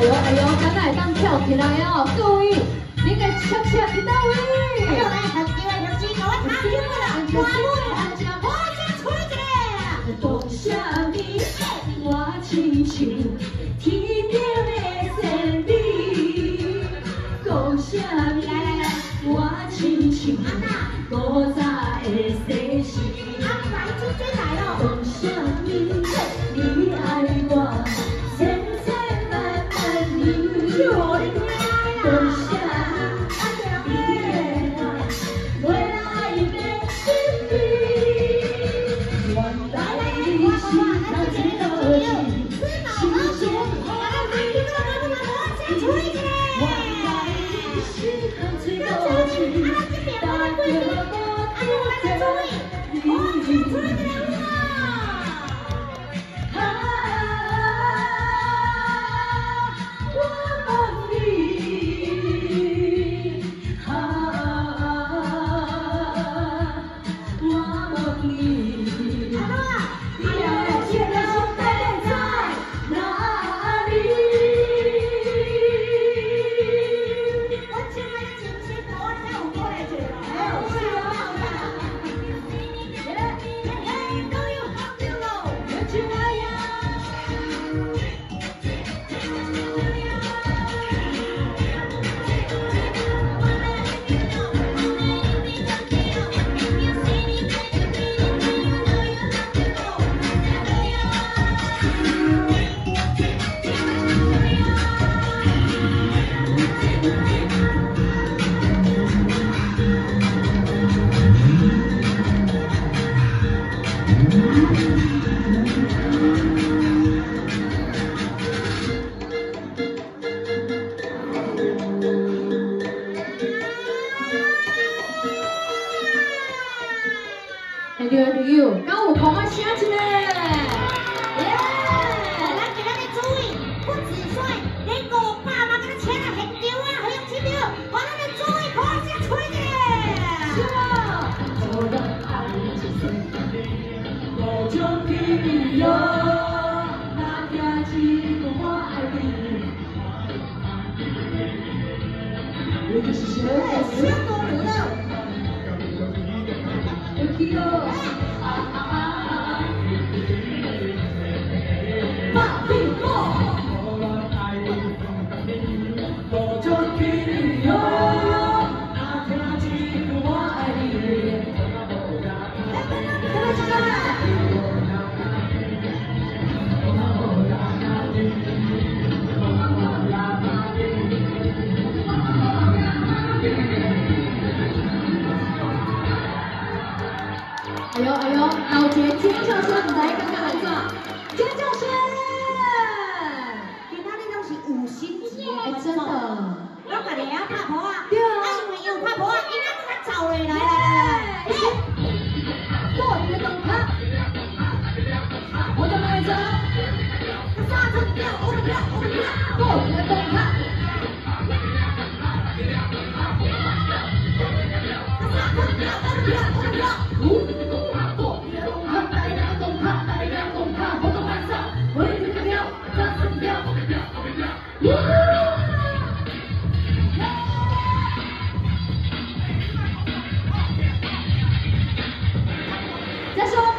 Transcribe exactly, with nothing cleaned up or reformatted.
哎呦哎呦，咱来当跳起来哦！注意，你个恰恰伫倒位？哎呦，来合机来合机，我插进来了，我我按只我先吹一个。讲啥物？我亲像天顶的仙女。讲啥物？来来来，我亲像古早的西施。啊，来猪追来了。讲啥物？你爱我？ Thank you, thank you。刚有同啊声一个，耶！咱今日注意，不止帅，连五百万个请来现场啊，还用钱票，我咱们注意同啊声吹一个。是啊。我的爱是我将给你哟，那天起我爱你。我就是谁？谁多牛了？ 哎呦哎呦，老杰尖叫声，唔知刚刚安怎？尖叫声，其他那都是五星级，哎，真的。我家己要拍婆啊，对啊，因为有拍婆啊，伊那个走嘞，来来来来，过你的灯塔，我的妹子，刹车掉，我的票，我的票，过你的灯塔。 再说。